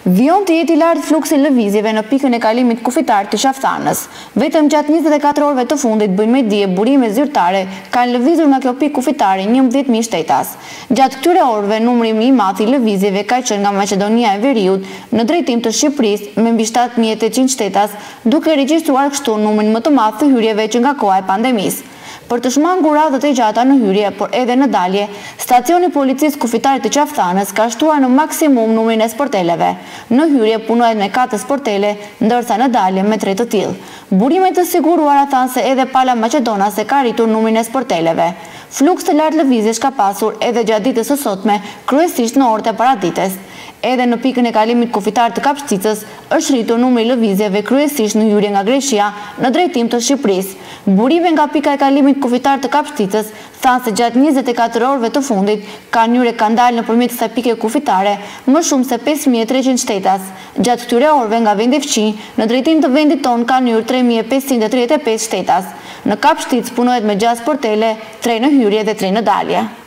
Vion të jetë i lartë fluksi lëvizjeve në pikën e kalimit kufitar të Qaftanës. Vetëm gjatë 24 orëve të fundit bëjnë me dije burime zyrtare kanë lëvizur nga kjo pikë kufitare 11.000 shtetas. Gjatë këtyre orëve numri më i madh i lëvizjeve ka qenë nga Maqedonia e Veriut në drejtim të Shqipërisë me mbi 7.800 shtetas, duke regjistruar kështu numrin më të madh të hyrjeve që nga koha e pandemisë. Për të shmangur radhët e gjata në hyrje, por edhe në dalje, stacioni policisë kufitarit të Qaftanës ka shtuar në maksimum numrin e sporteleve. Në hyrje punohet me 4 sportele, ndërsa në dalje me 3 të tillë. Burimet të siguruara thanë se edhe Pala Maqedonase ka rritur numrin e sporteleve. Fluks të lartë lëvizjesh ka pasur edhe gjatë ditës së sotme, kryesisht në orët e paradites. Edhe në pikën e kalimit kufitar të Kapshticës është rritur numri i lëvizjeve kryesisht në hyrje nga Greqia në drejtim të Shqipërisë. Burime nga pika e kalimit kufitar të Kapshticës thanë se gjatë 24 orëve të fundit kanë hyrje kanë dalë nëpërmjet kësaj pike kufitare më shumë se 5.300 shtetas. Gjatë këtyre orëve nga vendi fqi në drejtim të vendit tonë kanë hyrë 3.535 shtetas. Në Kapshticë punohet me 6 sportele, 3 në hyrje dhe 3 në dalje.